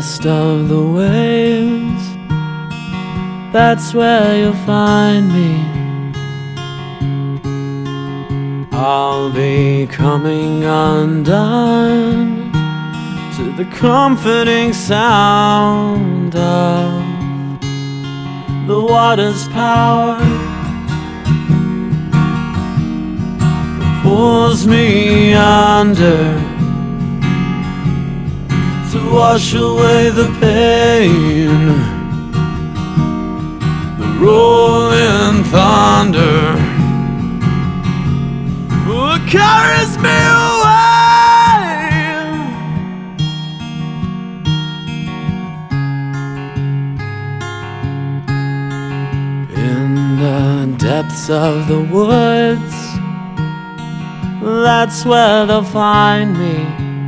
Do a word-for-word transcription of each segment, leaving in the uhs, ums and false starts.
crest of the waves, that's where you'll find me. I'll be coming undone to the comforting sound of the water's power that pulls me under to wash away the pain. The rolling thunder carries me away. In the depths of the woods, that's where they'll find me.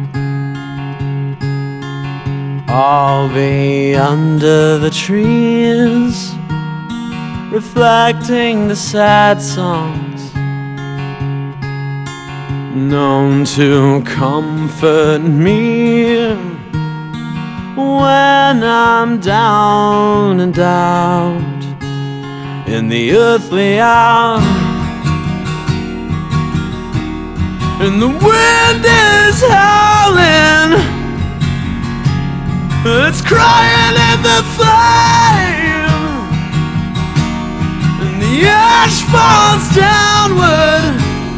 I'll be under the trees, reflecting the sad songs known to comfort me when I'm down and out in the earthly hour, and the wind is howling, it's crying in the flame, and the ash falls downward.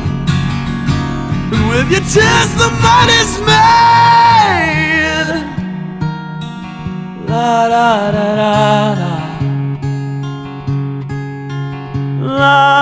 With your tears the mud is made. La da da da da. La